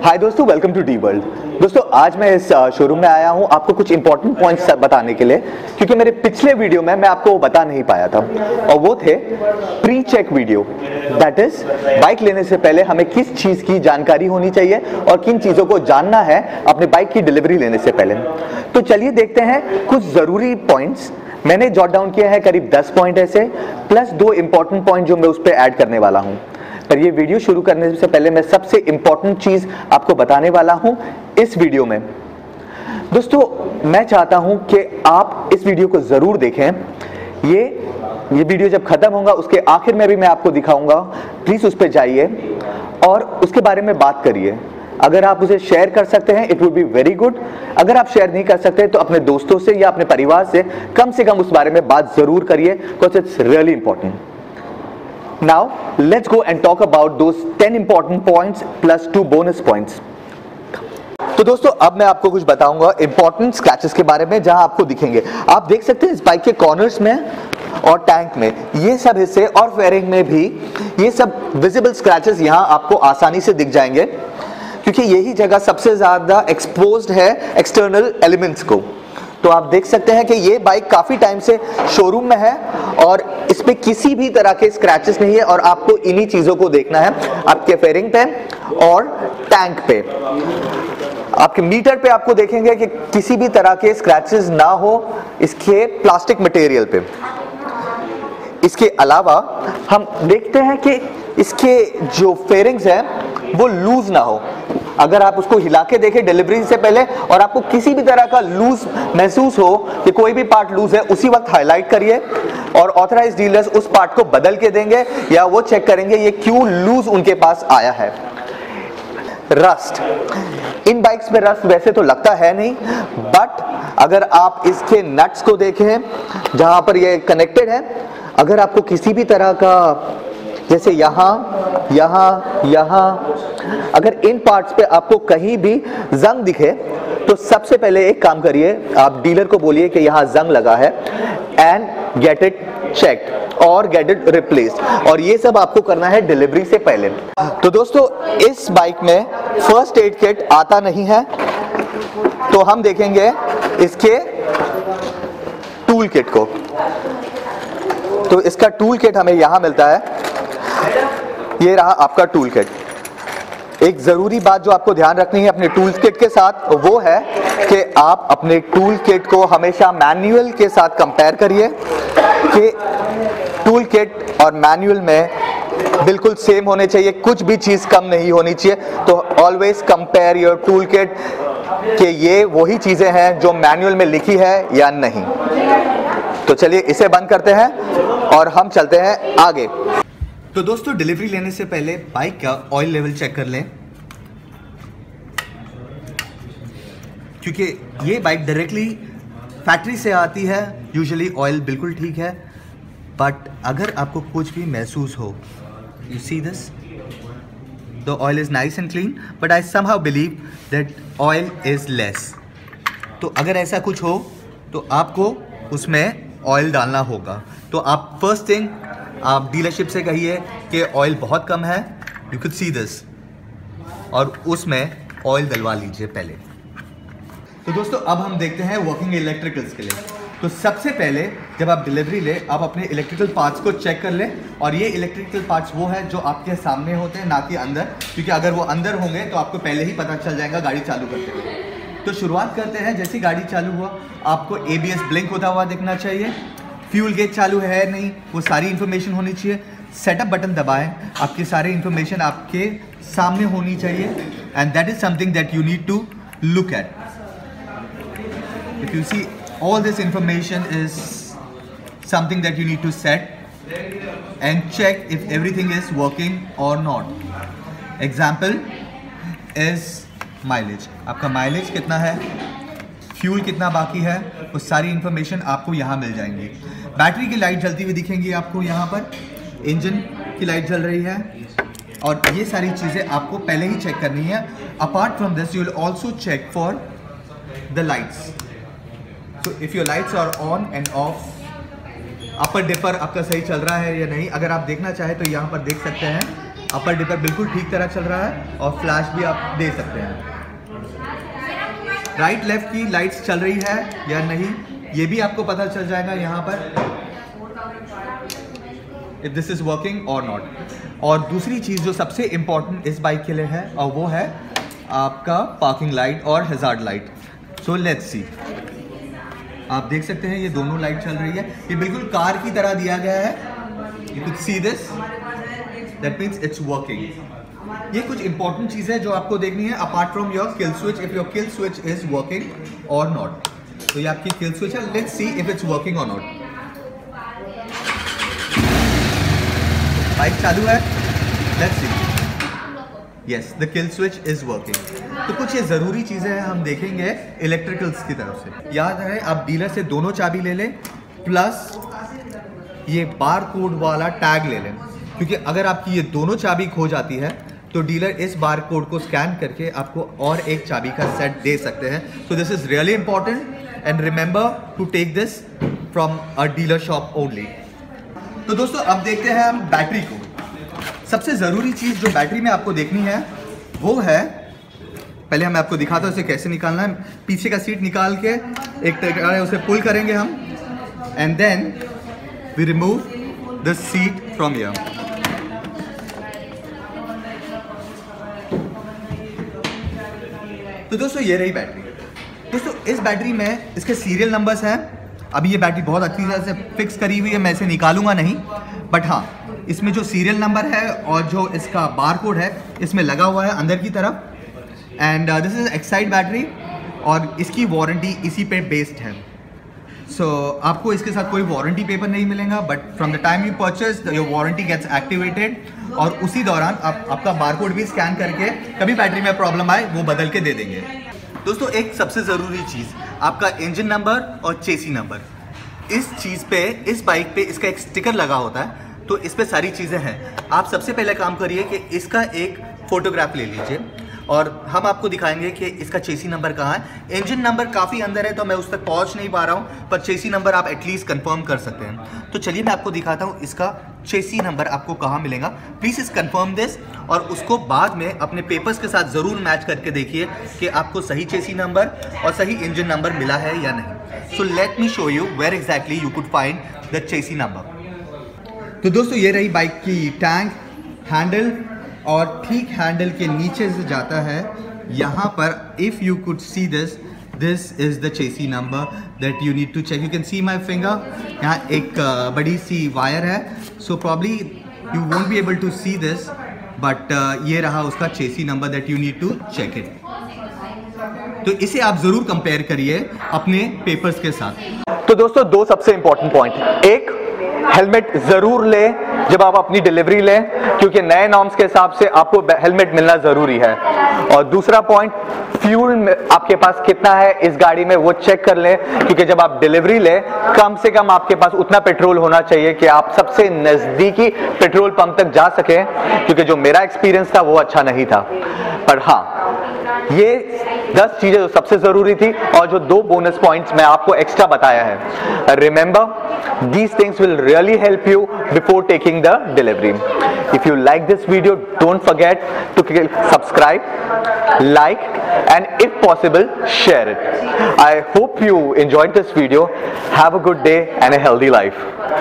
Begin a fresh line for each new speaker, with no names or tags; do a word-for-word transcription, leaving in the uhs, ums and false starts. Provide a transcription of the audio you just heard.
हाय दोस्तों, welcome to D world. दोस्तों आज मैं इस शोरूम में आया हूं आपको कुछ इंपॉर्टेंट पॉइंट्स बताने के लिए, क्योंकि मेरे पिछले वीडियो में मैं आपको वो बता नहीं पाया था, और वो थे pre check video. That is bike लेने से पहले हमें किस चीज की जानकारी होनी चाहिए और किन चीजों को जानना है अपने बाइक की डिलीवरी लेने से पहले। तो चलिए देखते हैं कुछ जरूरी पॉइंट्स मैंने जॉट डाउन किया है, करीब दस पॉइंट ऐसे, प्लस दो इंपॉर्टेंट पॉइंट जो मैं उस पर ऐड करने वाला हूं। पर ये वीडियो शुरू करने से पहले मैं सबसे इंपॉर्टेंट चीज आपको बताने वाला हूं इस वीडियो में। दोस्तों मैं चाहता हूं कि आप इस वीडियो को जरूर देखें। ये ये वीडियो जब खत्म होगा उसके आखिर में भी मैं आपको दिखाऊंगा, प्लीज उस पर जाइए और उसके बारे में बात करिए। अगर आप उसे शेयर कर सकते हैं it would be very good. अगर आप शेयर नहीं कर सकते तो अपने दोस्तों से या अपने परिवार से कम से कम उस बारे में बात जरूर करिए, because it's really important. Now let's go and talk about those ten important points plus two bonus points. तो दोस्तों अब मैं आपको कुछ बताऊंगा इंपॉर्टेंट स्क्रैचेस के बारे में जहां आपको दिखेंगे। आप देख सकते हैं इस बाइक के कॉर्नर्स में और टैंक में ये सब हिस्से और फेयरिंग में भी ये सब विजिबल स्क्रैचेस यहां आपको आसानी से दिख जाएंगे, क्योंकि यही जगह सबसे ज्यादा एक्सपोज्ड है एक्सटर्नल एलिमेंट्स को। तो आप देख सकते हैं कि ये बाइक काफी टाइम से शोरूम में है और इस पे किसी भी तरह के स्क्रैचेस नहीं है, और आपको इन्हीं चीजों को देखना है, आपके फेयरिंग पे और टैंक पे। आपके मीटर पे आपको देखेंगे कि किसी भी तरह के स्क्रैचेस ना हो इसके प्लास्टिक मटेरियल पे। इसके अलावा हम देखते हैं कि इसके जो फेयरिंग्स हैं वो लूज ना हो। अगर आप उसको हिला के देखें डिलीवरी से पहले और आपको किसी भी तरह का लूज महसूस हो कि कोई भी पार्ट लूज है, उसी वक्त हाईलाइट करिए और ऑथराइज्ड डीलर्स उस पार्ट को बदल के देंगे या वो चेक करेंगे ये क्यों लूज उनके पास आया है। रस्ट, इन बाइक्स में रस्ट वैसे तो लगता है नहीं, बट अगर आप इसके नट्स को देखें जहां पर ये कनेक्टेड है, अगर आपको किसी भी तरह का जैसे यहाँ यहाँ यहाँ अगर इन पार्ट्स पे आपको कहीं भी जंग दिखे तो सबसे पहले एक काम करिए, आप डीलर को बोलिए कि यहाँ जंग लगा है एंड गेट इट चेक्ड और गेट इट रिप्लेस्ड, और ये सब आपको करना है डिलीवरी से पहले। तो दोस्तों इस बाइक में फर्स्ट एड किट आता नहीं है, तो हम देखेंगे इसके टूल किट को। तो इसका टूल किट हमें यहां मिलता है, ये रहा आपका टूल किट। एक जरूरी बात जो आपको ध्यान रखनी है अपने टूल किट के साथ वो है कि आप अपने टूल किट को हमेशा मैनुअल के साथ कंपेयर करिए कि टूल किट और मैनुअल में बिल्कुल सेम होने चाहिए, कुछ भी चीज कम नहीं होनी चाहिए। तो always compare your tool kit कि ये वही चीजें हैं जो मैनुअल में लिखी है या नहीं। तो चलिए इसे बंद करते हैं और हम चलते हैं आगे। तो दोस्तों डिलीवरी लेने से पहले बाइक का ऑयल लेवल चेक कर लें, क्योंकि ये बाइक डायरेक्टली फैक्ट्री से आती है। यूजुअली ऑयल बिल्कुल ठीक है, बट अगर आपको कुछ भी महसूस हो, you see this, the oil is nice and clean, but I somehow believe that oil is less. तो अगर ऐसा कुछ हो तो आपको उसमें ऑयल डालना होगा। तो आप फर्स्ट थिंग आप डीलरशिप से कहिए कि ऑयल बहुत कम है, यू कुड सी दिस, और उसमें ऑयल डलवा लीजिए पहले। तो दोस्तों अब हम देखते हैं वर्किंग इलेक्ट्रिकल्स के लिए। तो सबसे पहले जब आप डिलीवरी ले आप अपने इलेक्ट्रिकल पार्ट्स को चेक कर लें, और ये इलेक्ट्रिकल पार्ट्स वो है जो आपके सामने होते हैं, ना कि अंदर, क्योंकि अगर वो अंदर होंगे तो आपको पहले ही पता चल जाएगा गाड़ी चालू करते हुए। तो शुरुआत करते हैं, जैसी गाड़ी चालू हुआ आपको ए बी एस ब्लिंक होता हुआ दिखना चाहिए, फ्यूल गेज चालू है नहीं वो सारी इन्फॉर्मेशन होनी चाहिए। सेटअप बटन दबाएं, आपकी सारी इन्फॉर्मेशन आपके सामने होनी चाहिए, and that is something that you need to look at. If you see all this information is something that you need to set and check if everything is working or not. Example is mileage, आपका mileage कितना है, fuel कितना बाकी है, वो सारी information आपको यहाँ मिल जाएंगी। बैटरी की लाइट जलती हुई दिखेंगी आपको यहाँ पर, इंजन की लाइट जल रही है, और ये सारी चीज़ें आपको पहले ही चेक करनी है। Apart from this you will also check for the lights. So if your lights are on and off, upper dipper आपका सही चल रहा है या नहीं, अगर आप देखना चाहें तो यहाँ पर देख सकते हैं अपर डिपर बिल्कुल ठीक तरह चल रहा है और फ्लैश भी आप दे सकते हैं। राइट लेफ्ट की लाइट्स चल रही है या नहीं ये भी आपको पता चल जाएगा यहाँ पर, इफ दिस इज वर्किंग और नॉट। और दूसरी चीज़ जो सबसे इंपॉर्टेंट इस बाइक के लिए है और वो है आपका पार्किंग लाइट और hazard light. So let's see, आप देख सकते हैं ये दोनों लाइट चल रही है, ये बिल्कुल कार की तरह दिया गया है। You could see this, that means it's working. ये कुछ इंपॉर्टेंट चीज़ है जो आपको देखनी है apart from your kill switch, if your kill switch is working और नॉट। तो ये आपकी किल स्विच है, let's see if it's working और नॉट। बाइक चालू है, let's see, yes the kill switch is working. तो कुछ ये ज़रूरी चीज़ें हैं हम देखेंगे इलेक्ट्रिकल्स की तरफ से। याद है आप डीलर से दोनों चाबी ले लें प्लस ये बार कोड वाला टैग ले लें, क्योंकि अगर आपकी ये दोनों चाबी खो जाती है तो डीलर इस बार कोड को स्कैन करके आपको और एक चाबी का सेट दे सकते हैं। So this is really important and remember to take this from a dealer shop only. तो दोस्तों अब देखते हैं हम बैटरी को। सबसे ज़रूरी चीज़ जो बैटरी में आपको देखनी है वो है, पहले मैं आपको दिखाता हूँ इसे कैसे निकालना है। पीछे का सीट निकाल के एक तरह उसे पुल करेंगे हम and then we remove the seat from here. तो दोस्तों ये रही बैटरी। दोस्तों इस बैटरी में इसके सीरियल नंबर्स हैं। अभी ये बैटरी बहुत अच्छी तरह से फिक्स करी हुई है, मैं इसे निकालूंगा नहीं, बट हाँ इसमें जो सीरियल नंबर है और जो इसका बार कोड है इसमें लगा हुआ है अंदर की तरफ। And this is Exide battery और इसकी वारंटी इसी पे बेस्ड है। सो so, आपको इसके साथ कोई वारंटी पेपर नहीं मिलेगा, but from the time you purchase your warranty gets activated और उसी दौरान आप आपका बारकोड भी स्कैन करके कभी बैटरी में प्रॉब्लम आए वो बदल के दे देंगे। दोस्तों एक सबसे ज़रूरी चीज़, आपका इंजन नंबर और चेसी नंबर। इस चीज़ पे, इस बाइक पे इसका एक स्टिकर लगा होता है, तो इस पे सारी चीज़ें हैं। आप सबसे पहले काम करिए कि इसका एक फ़ोटोग्राफ ले लीजिए और हम आपको दिखाएंगे कि इसका चेसी नंबर कहाँ है। इंजन नंबर काफ़ी अंदर है तो मैं उस तक पहुँच नहीं पा रहा हूँ, पर चेसी नंबर आप एटलीस्ट कंफर्म कर सकते हैं। तो चलिए मैं आपको दिखाता हूँ इसका चेसी नंबर आपको कहाँ मिलेगा। प्लीज़ इस कंफर्म दिस और उसको बाद में अपने पेपर्स के साथ ज़रूर मैच करके देखिए कि आपको सही चेसी नंबर और सही इंजन नंबर मिला है या नहीं। So let me show you where exactly you could find the chassis number. तो दोस्तों ये रही बाइक की टैंक, हैंडल, और ठीक हैंडल के नीचे से जाता है यहाँ पर। If you could see this, this is the chassis number that you need to check. You can see my finger, यहाँ एक uh, बड़ी सी वायर है, so probably you won't be able to see this, but ये रहा उसका chassis number that you need to check it. तो इसे आप ज़रूर कंपेयर करिए अपने पेपर्स के साथ।
तो दोस्तों दो सबसे इंपॉर्टेंट पॉइंट, एक हेलमेट जरूर लें जब आप अपनी डिलीवरी लें, क्योंकि नए नॉर्म्स के हिसाब से आपको हेलमेट मिलना जरूरी है। और दूसरा पॉइंट, फ्यूल आपके पास कितना है इस गाड़ी में वो चेक कर लें, क्योंकि जब आप डिलीवरी लें कम से कम आपके पास उतना पेट्रोल होना चाहिए कि आप सबसे नजदीकी पेट्रोल पंप तक जा सकें, क्योंकि जो मेरा एक्सपीरियंस था वो अच्छा नहीं था। पर हाँ, ये दस चीजें जो सबसे जरूरी थी और जो दो बोनस पॉइंट्स मैं आपको एक्स्ट्रा बताया है। Remember, these things will really help you before taking the delivery. If you like this video, don't forget to subscribe, like, and if possible, share it. I hope you enjoyed this video. Have a good day and a healthy life.